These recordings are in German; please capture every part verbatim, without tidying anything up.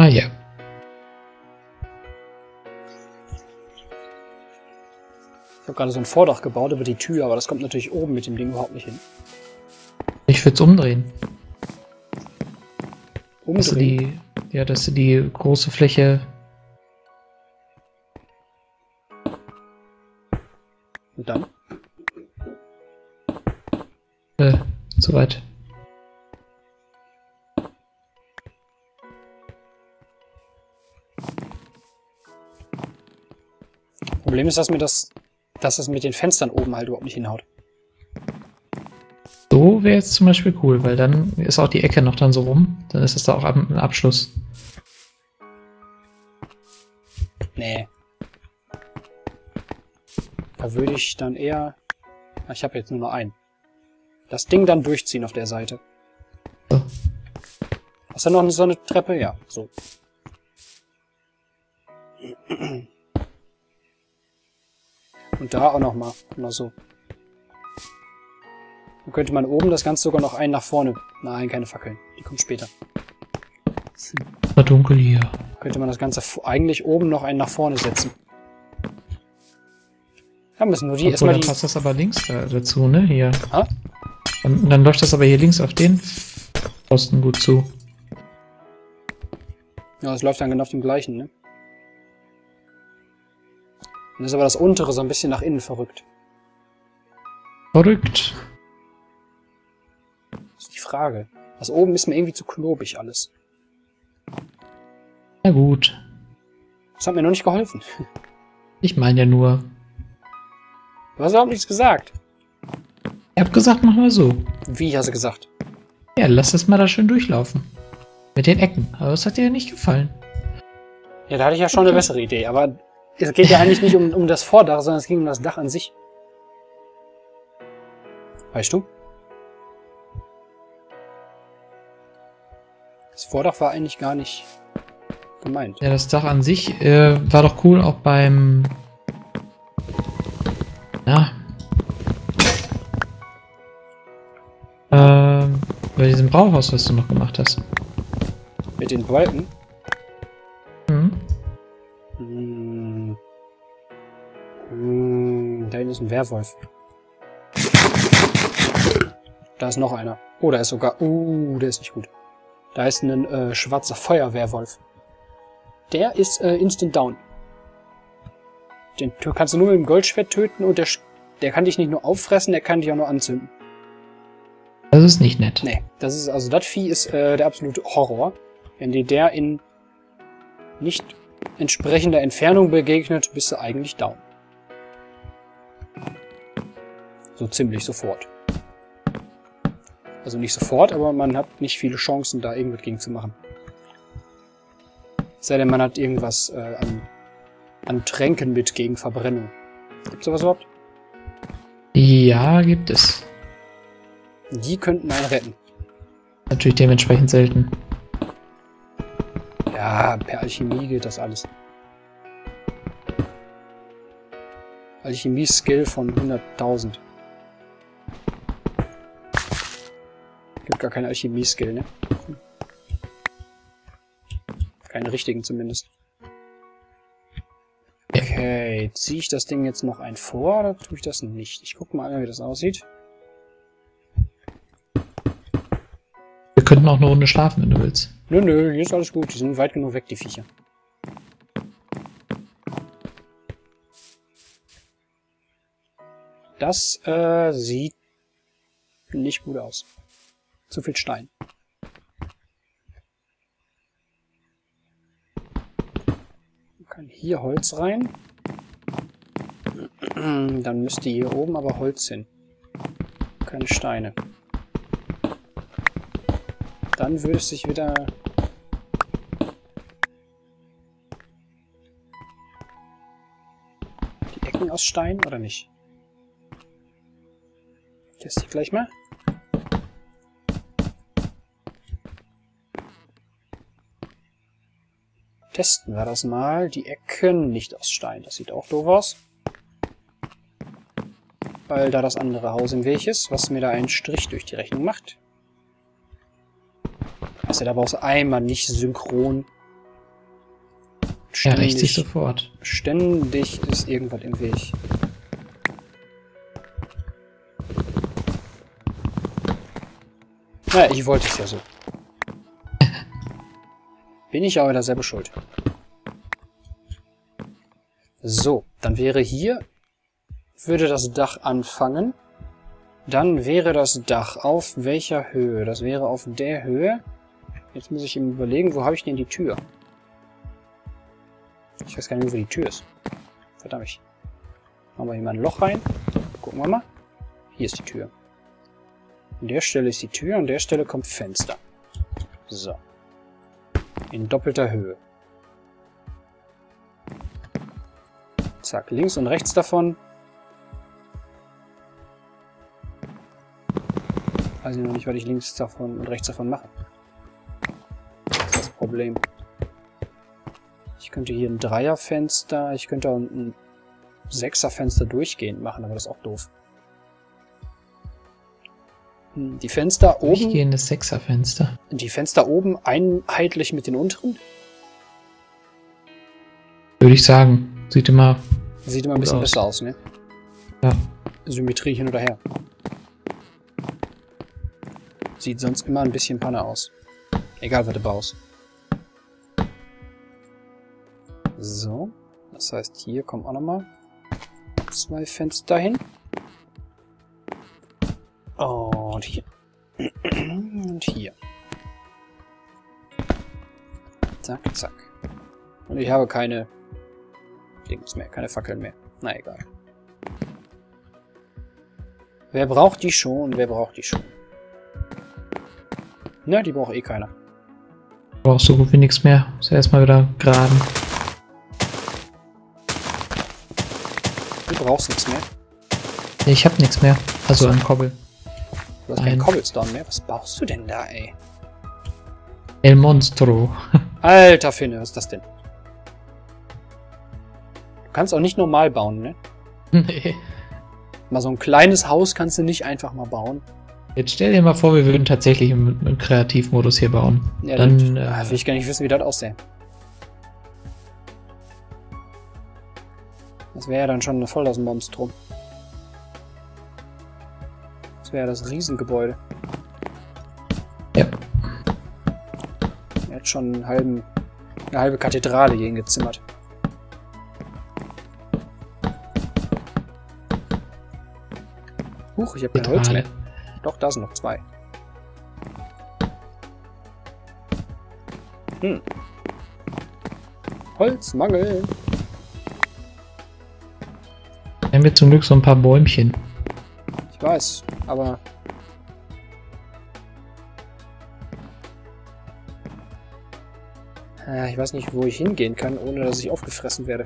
Ah, ja. Ich habe gerade so ein Vordach gebaut über die Tür, aber das kommt natürlich oben mit dem Ding überhaupt nicht hin. Ich würde es umdrehen. Umdrehen? Dass du die, ja, dass du die große Fläche... Und dann? Äh, soweit. Problem ist, dass mir das, dass es mit den Fenstern oben halt überhaupt nicht hinhaut. So wäre jetzt zum Beispiel cool, weil dann ist auch die Ecke noch dann so rum. Dann ist es da auch ein Abschluss. Nee. Da würde ich dann eher... Ich habe jetzt nur noch einen. Das Ding dann durchziehen auf der Seite. So. Hast du noch so eine Treppe? Ja, so. Und da auch nochmal. Noch so. Dann könnte man oben das Ganze sogar noch einen nach vorne. Nein, keine Fackeln. Die kommen später. War dunkel hier. Könnte man das Ganze eigentlich oben noch einen nach vorne setzen. Da müssen nur die Obwohl, erstmal dann die... passt das aber links da, dazu, ne? Hier. Ah? Dann, dann läuft das aber hier links auf den Posten gut zu. Ja, das läuft dann genau auf dem gleichen, ne? Dann ist aber das untere so ein bisschen nach innen verrückt. Verrückt. Das ist die Frage. Das oben ist mir irgendwie zu klobig alles. Na gut. Das hat mir noch nicht geholfen. Ich meine ja nur. Du hast überhaupt nichts gesagt. Ich hab gesagt, mach mal so. Wie hast du gesagt? Ja, lass das mal da schön durchlaufen. Mit den Ecken. Aber das hat dir ja nicht gefallen. Ja, da hatte ich ja schon eine bessere Idee. Aber es geht ja eigentlich nicht um, um das Vordach, sondern es ging um das Dach an sich. Weißt du? Das Vordach war eigentlich gar nicht gemeint. Ja, das Dach an sich äh, war doch cool, auch beim... Na. Ähm, bei diesem Brauhaus, was du noch gemacht hast. Mit den Balken? Mhm. Hm. Hm. Da hinten ist ein Werwolf. Da ist noch einer. Oh, da ist sogar... Uh, der ist nicht gut. Da ist ein äh, schwarzer Feuerwehrwolf. Der ist äh, instant down. Den kannst du nur mit dem Goldschwert töten und der, der kann dich nicht nur auffressen, der kann dich auch nur anzünden. Das ist nicht nett. Nee, das ist, also das Vieh ist äh, der absolute Horror. Wenn dir der in nicht entsprechender Entfernung begegnet, bist du eigentlich down. So ziemlich sofort. Also nicht sofort, aber man hat nicht viele Chancen, da irgendwas gegen zu machen. Es sei denn, man hat irgendwas äh, an, an Tränken mit gegen Verbrennung. Gibt's sowas überhaupt? Ja, gibt es. Die könnten einen retten. Natürlich dementsprechend selten. Ja, per Alchemie geht das alles. Alchemie-Skill von hunderttausend. Gibt gar keine Alchemie-Skill, ne? Keinen richtigen zumindest. Okay, ziehe ich das Ding jetzt noch ein vor oder tue ich das nicht? Ich gucke mal an, wie das aussieht. Wir könnten auch eine Runde schlafen, wenn du willst. Nö, nö, hier ist alles gut. Die sind weit genug weg, die Viecher. Das äh, sieht nicht gut aus. Zu viel Stein. Man kann hier Holz rein. Dann müsste hier oben aber Holz hin. Keine Steine. Dann würde es sich wieder... Die Ecken aus Stein oder nicht? Teste ich gleich mal. Testen wir das mal. Die Ecken nicht aus Stein. Das sieht auch doof aus. Weil da das andere Haus im Weg ist, was mir da einen Strich durch die Rechnung macht. Also da brauchst du einmal nicht synchron Ja, rächt sich sofort. Ständig ist irgendwas im Weg. Na, ich wollte es ja so. Bin ich aber wieder selber schuld. So, dann wäre hier, würde das Dach anfangen. Dann wäre das Dach auf welcher Höhe? Das wäre auf der Höhe. Jetzt muss ich ihm überlegen, wo habe ich denn die Tür? Ich weiß gar nicht, wo die Tür ist. Verdammt. Machen wir hier mal ein Loch rein. Gucken wir mal. Hier ist die Tür. An der Stelle ist die Tür, an der Stelle kommt Fenster. So. In doppelter Höhe. Zack, links und rechts davon. Weiß ich noch nicht, was ich links davon und rechts davon mache. Das ist das Problem. Ich könnte hier ein Dreierfenster, ich könnte auch ein Sechserfenster durchgehend machen, aber das ist auch doof. Die Fenster oben... Durchgehendes Sechserfenster. Die Fenster oben einheitlich mit den unteren? Würde ich sagen. Sieht immer... Sieht immer ein bisschen aus. besser aus, ne? Ja. Symmetrie hin oder her. Sieht sonst immer ein bisschen Panne aus. Egal, was du baust. So. Das heißt, hier kommen auch nochmal zwei Fenster hin. Und hier. Und hier. Zack, zack. Und ich habe keine Dings mehr, keine Fackeln mehr. Na egal. Wer braucht die schon? Wer braucht die schon? Na, die braucht eh keiner. Brauchst so gut wie nichts mehr. Muss ja erstmal wieder graben. Du brauchst nichts mehr. Nee, ich hab nichts mehr. Also an Kobbel. Du hast keinen Cobblestone mehr. Was baust du denn da, ey? El Monstro. Alter Finne, was ist das denn? Du kannst auch nicht normal bauen, ne? Nee. Mal so ein kleines Haus kannst du nicht einfach mal bauen. Jetzt stell dir mal vor, wir würden tatsächlich im, im Kreativmodus hier bauen. Ja, dann dann äh, will ich gar nicht wissen, wie das aussähe. Das wäre ja dann schon voll das Monstrum. Das wäre ja das Riesengebäude. Ja. Er hat schon einen halben, eine halbe Kathedrale hier hingezimmert. Huch, ich habe kein Holz mehr. Doch, da sind noch zwei. Hm. Holzmangel. Wir haben jetzt zum Glück so ein paar Bäumchen. Ich weiß, aber... Äh, ich weiß nicht, wo ich hingehen kann, ohne dass ich aufgefressen werde.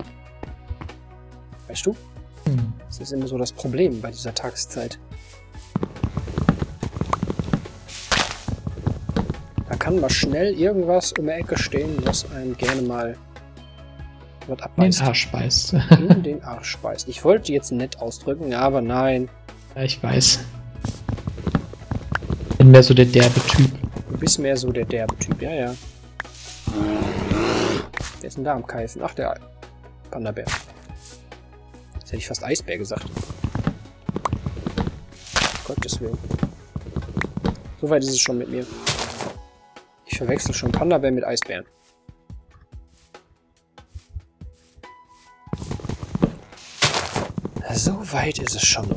Weißt du? Hm. Das ist immer so das Problem bei dieser Tageszeit. Da kann mal schnell irgendwas um die Ecke stehen, was einem gerne mal was abbeißt. In den Arsch beißt. In den Arsch speist. Ich wollte jetzt nett ausdrücken, aber nein. Ja, ich weiß. Ich bin mehr so der derbe Typ. Du bist mehr so der derbe Typ, ja, ja. Wer ist denn da am Keifen? Ach, der Panda-Bär. Jetzt hätte ich fast Eisbär gesagt. Gottes Willen. So weit ist es schon mit mir. Ich verwechsel schon Panda-Bär mit Eisbären. So weit ist es schon.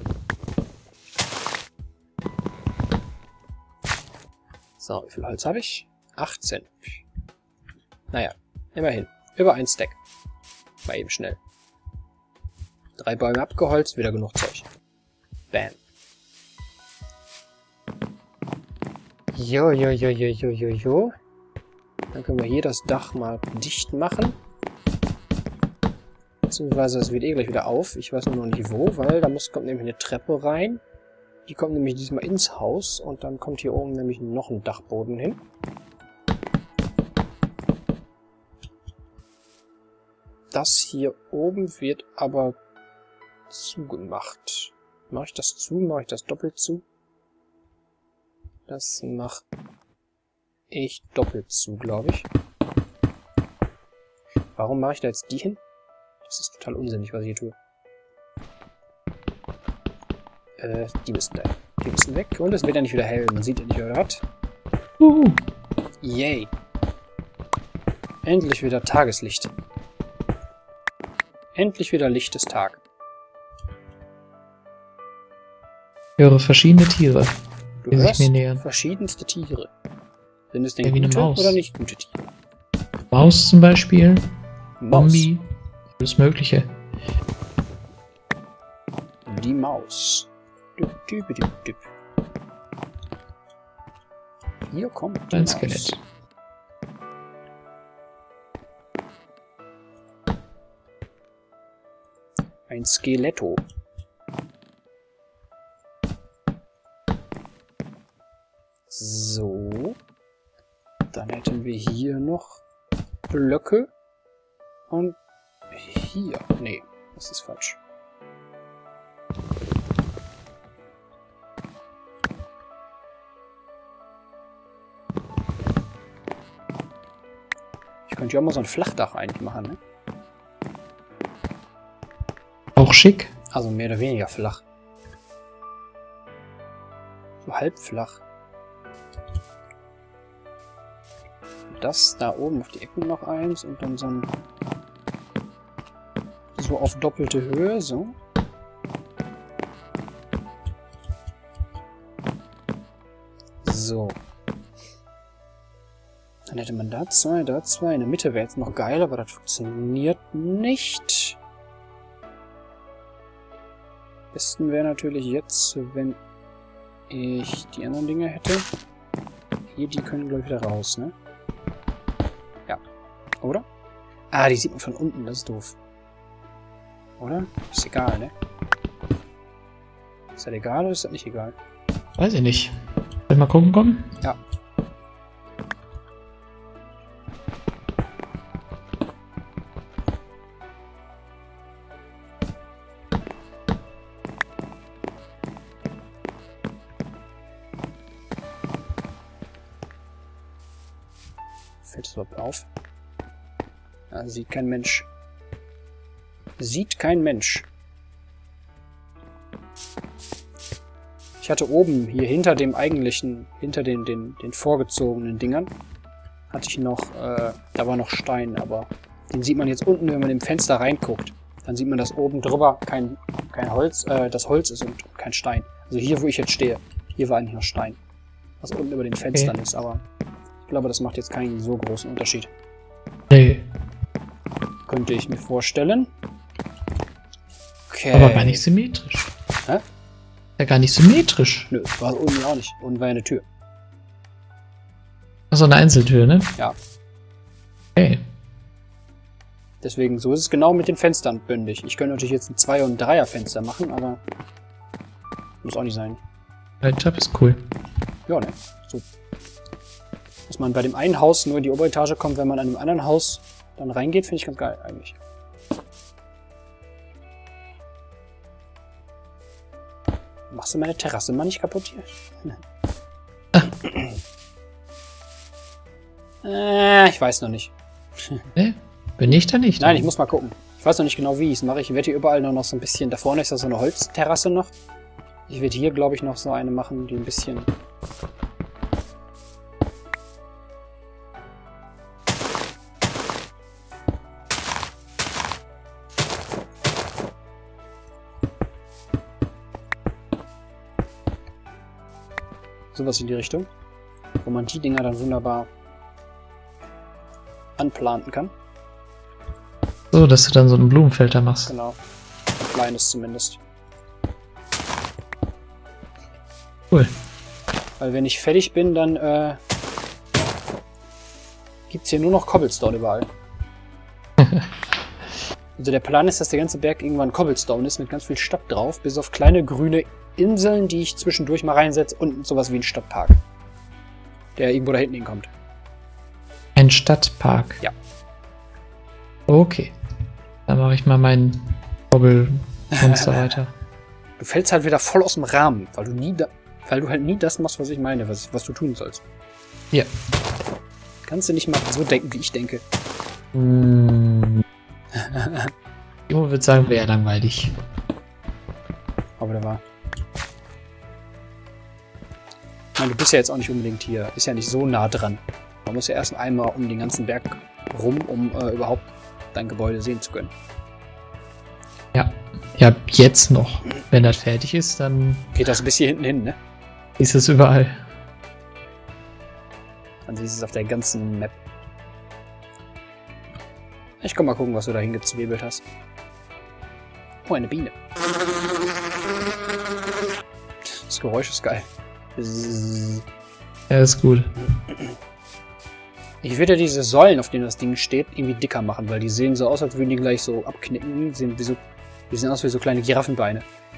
So, wie viel Holz habe ich? achtzehn. Naja, immerhin. Über ein Stack. Mal eben schnell. Drei Bäume abgeholzt, wieder genug Zeug. Bam. Jo, jo, jo, jo, jo, jo, jo. Dann können wir hier das Dach mal dicht machen. Beziehungsweise das wird eh gleich wieder auf. Ich weiß nur noch nicht wo, weil da muss, kommt nämlich eine Treppe rein. Die kommt nämlich diesmal ins Haus und dann kommt hier oben nämlich noch ein Dachboden hin. Das hier oben wird aber zugemacht. Mache ich das zu? Mache ich das doppelt zu? Das mache ich doppelt zu, glaube ich. Warum mache ich da jetzt die hin? Das ist total unsinnig, was ich hier tue. Äh, die müssen da. Die müssen weg. Und es wird ja nicht wieder hell. Man sieht ja nicht, wer hat. Uh. Yay. Endlich wieder Tageslicht. Endlich wieder Licht des Tages. Ich höre verschiedene Tiere, Du die sich hörst mir nähern. verschiedenste Tiere. Sind es denn Ja, wie eine gute Maus. oder nicht gute Tiere? Maus zum Beispiel, Maus. Zombie, alles Mögliche. Die Maus. Düpp, düpp, düpp, düpp. Hier kommt die Ein Maus. Skelett. Ein Skeletto. So. Dann hätten wir hier noch Blöcke. Und hier. Nee, das ist falsch. Ich könnte ja auch mal so ein Flachdach eigentlich machen, ne? Auch schick. Also mehr oder weniger flach. So halb flach. Das da oben auf die Ecken noch eins und dann so ein... So auf doppelte Höhe, so. So. Dann hätte man da zwei, da zwei. In der Mitte wäre jetzt noch geil, aber das funktioniert nicht. Am besten wäre natürlich jetzt, wenn ich die anderen Dinge hätte. Hier, die können, glaube ich, wieder raus, ne? Ja. Oder? Ah, die sieht man von unten, das ist doof. Oder? Ist egal, ne? Ist das egal oder ist das nicht egal? Weiß ich nicht. Soll ich mal gucken kommen? Ja. Fällt es überhaupt auf? Ja, sieht kein Mensch. Sieht kein Mensch. Ich hatte oben, hier hinter dem eigentlichen, hinter den, den, den vorgezogenen Dingern, hatte ich noch, äh, da war noch Stein, aber den sieht man jetzt unten, wenn man im Fenster reinguckt. Dann sieht man, dass oben drüber kein, kein Holz, äh, das Holz ist und kein Stein. Also hier, wo ich jetzt stehe, hier war eigentlich noch Stein. Was unten über den Fenstern Okay. ist, aber ich glaube, das macht jetzt keinen so großen Unterschied. Nee. Könnte ich mir vorstellen. Okay. Aber gar nicht symmetrisch. Hä? Ja, gar nicht symmetrisch. Nö, war unten auch nicht. Unten war ja eine Tür. Achso, eine Einzeltür, ne? Ja. Okay. Deswegen, so ist es genau mit den Fenstern bündig. Ich könnte natürlich jetzt ein Zwei- und ein Dreier-Fenster machen, aber muss auch nicht sein. Der Tab ist cool. Ja, ne? So. Dass man bei dem einen Haus nur in die Oberetage kommt, wenn man an dem anderen Haus dann reingeht, finde ich ganz geil eigentlich. Machst du meine Terrasse mal nicht kaputt hier? äh, ich weiß noch nicht. Ne? Bin ich da nicht? Nein, ich muss mal gucken. Ich weiß noch nicht genau, wie ich es mache. Ich werde hier überall nur noch so ein bisschen... Da vorne ist ja so eine Holzterrasse noch. Ich werde hier, glaube ich, noch so eine machen, die ein bisschen... Sowas in die Richtung. Wo man die Dinger dann wunderbar anplanten kann. So, dass du dann so ein Blumenfeld da machst. Genau. Ein kleines zumindest. Cool. Weil wenn ich fertig bin, dann äh, gibt es hier nur noch Cobblestone überall. Also der Plan ist, dass der ganze Berg irgendwann Cobblestone ist mit ganz viel Stadt drauf, bis auf kleine grüne Inseln, die ich zwischendurch mal reinsetze und sowas wie ein Stadtpark. Der irgendwo da hinten hinkommt. Ein Stadtpark. Ja. Okay. Dann mache ich mal meinen Kobbelmonster weiter. Du fällst halt wieder voll aus dem Rahmen, weil du nie da, weil du halt nie das machst, was ich meine, was, was du tun sollst. Ja. Kannst du nicht mal so denken, wie ich denke. Mm. Timo würde sagen, wäre langweilig. Aber der war. Ich meine, du bist ja jetzt auch nicht unbedingt hier. Ist ja nicht so nah dran. Man muss ja erst einmal um den ganzen Berg rum, um äh, überhaupt dein Gebäude sehen zu können. Ja. Ja, jetzt noch. Wenn das fertig ist, dann Geht das bis hier hinten hin, ne? ist es überall. Dann siehst du es auf der ganzen Map. Ich komm mal gucken, was du da hingezwiebelt hast. Oh, eine Biene. Das Geräusch ist geil. Bzzz. Ja, ist gut. Ich würde ja diese Säulen, auf denen das Ding steht, irgendwie dicker machen, weil die sehen so aus, als würden die gleich so abknicken. Die sehen, wie so, die sehen aus wie so kleine Giraffenbeine.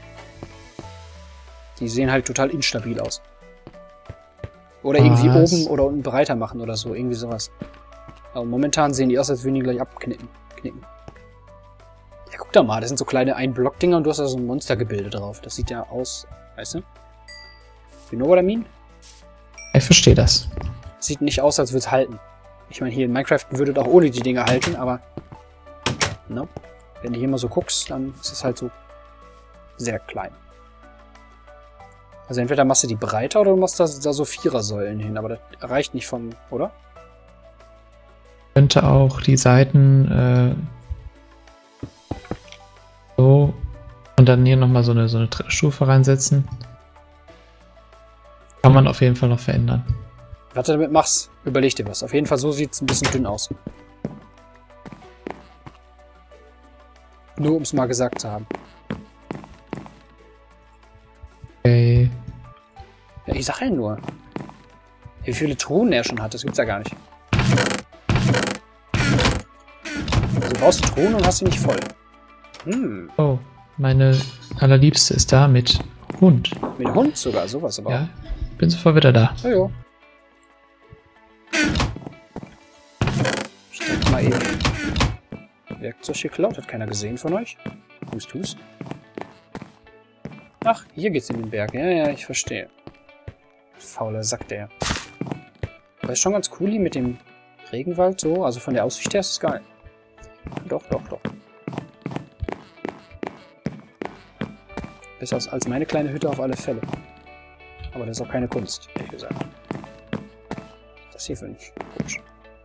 Die sehen halt total instabil aus. Oder irgendwie Was? oben oder unten breiter machen oder so, irgendwie sowas. Aber momentan sehen die aus, als würden die gleich abknicken. Knicken. Ja, guck da mal, das sind so kleine Ein-Block-Dinger und du hast da so ein Monstergebilde drauf. Das sieht ja aus, weißt du? You know what I mean? Ich verstehe das. Sieht nicht aus, als würde es halten. Ich meine, hier in Minecraft würde es auch ohne die Dinger halten, aber... No. Wenn du hier mal so guckst, dann ist es halt so sehr klein. Also entweder machst du die breiter oder du machst da, da so Vierersäulen hin, aber das reicht nicht vom, oder? Könnte auch die Seiten äh, so und dann hier nochmal so eine, so eine dritte Stufe reinsetzen. Kann man auf jeden Fall noch verändern. Was du damit machst, überleg dir was. Auf jeden Fall so sieht es ein bisschen dünn aus. Nur um es mal gesagt zu haben. Okay. Ja, ich sag ja nur. Wie viele Truhen er schon hat, das gibt's ja gar nicht. Also du baust Truhen und hast sie nicht voll. Hm, Oh, meine allerliebste ist da mit Hund. mit Hund sogar, sowas aber. Ja, bin sofort wieder da. Ja, jo. Ich denke mal eben. Werkzeug geklaut, hat keiner gesehen von euch? Hust, hust. Ach, hier geht's in den Berg. Ja, ja, ich verstehe. Fauler Sack, der. Aber ist schon ganz cool hier mit dem Regenwald so. Also von der Aussicht her ist es geil. Doch, doch, doch. Besser als meine kleine Hütte auf alle Fälle. Aber das ist auch keine Kunst, ehrlich gesagt. Das hier finde ich komisch.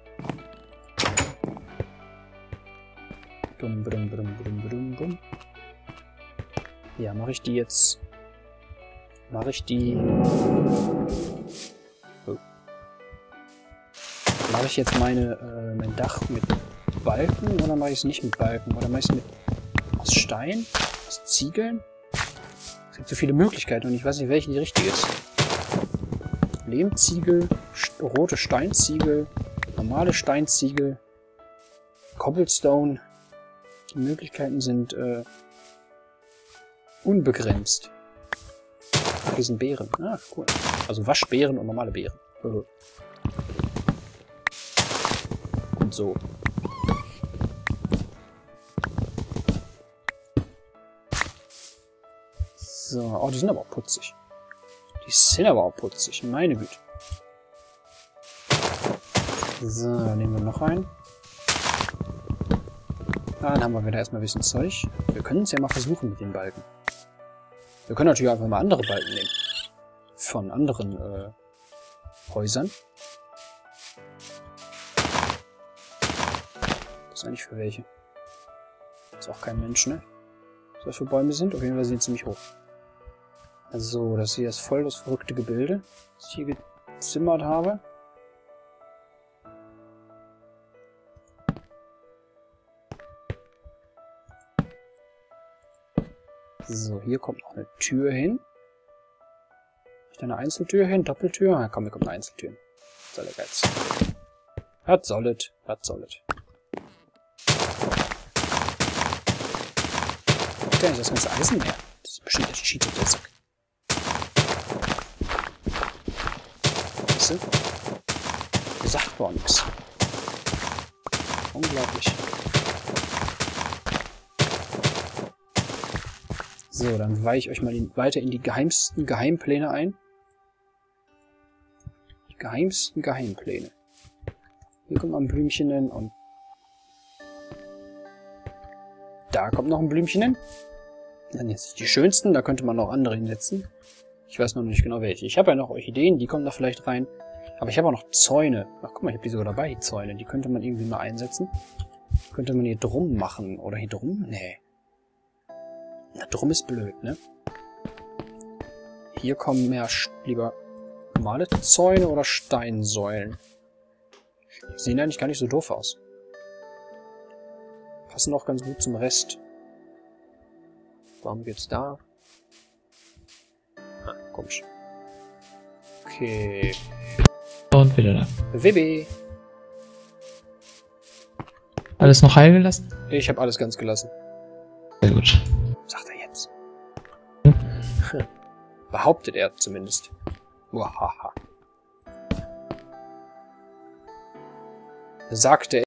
Dum, dum, dum, dum, dum, dum. Ja, mache ich die jetzt... Mache ich die... Oh. Mache ich jetzt meine, äh, mein Dach mit Balken oder mache ich es nicht mit Balken? Oder mache ich es mit... aus Stein? Aus Ziegeln? Es gibt so viele Möglichkeiten und ich weiß nicht, welche die richtige ist. Lehmziegel, st rote Steinziegel, normale Steinziegel, Cobblestone. Die Möglichkeiten sind äh, unbegrenzt. Ach, hier sind Beeren. Ah, cool. Also Waschbeeren und normale Beeren. Und so. So, oh, die sind aber auch putzig. Die sind aber auch putzig, meine Güte. So, nehmen wir noch einen. Dann haben wir wieder erstmal ein bisschen Zeug. Wir können es ja mal versuchen mit den Balken. Wir können natürlich einfach mal andere Balken nehmen. Von anderen äh, Häusern. Das ist eigentlich für welche? Das ist auch kein Mensch, ne? Was das für Bäume sind? Auf jeden Fall sind sie ziemlich hoch. Also, das hier ist voll das verrückte Gebilde, das ich hier gezimmert habe. So, hier kommt noch eine Tür hin. Habe ich da eine Einzeltür hin? Doppeltür? Na komm, hier kommt eine Einzeltür hin. Soll der Geiz. Was soll es? Was soll es? Ist ja nicht das ganze Eisen mehr. Das ist bestimmt der Cheater, der Sack. Weißt du? Der sagt gar nichts. Unglaublich. So, dann weiche ich euch mal in, weiter in die geheimsten Geheimpläne ein. Die geheimsten Geheimpläne. Hier kommt noch ein Blümchen hin und... Da kommt noch ein Blümchen hin. Dann jetzt nicht die schönsten, da könnte man noch andere hinsetzen. Ich weiß noch nicht genau welche. Ich habe ja noch Orchideen, die kommen da vielleicht rein. Aber ich habe auch noch Zäune. Ach guck mal, ich habe die sogar dabei, die Zäune. Die könnte man irgendwie mal einsetzen. Könnte man hier drum machen. Oder hier drum? Nee. Na, drum ist blöd, ne? Hier kommen mehr lieber normale Zäune oder Steinsäulen. Die sehen eigentlich gar nicht so doof aus. Passen auch ganz gut zum Rest. Warum geht's da? Ah, komisch. Okay. Und wieder da. W B. Alles noch heil gelassen? Ich habe alles ganz gelassen. Sehr gut. Sagt er jetzt. Hm. Behauptet er zumindest. Muahaha. Sagte er.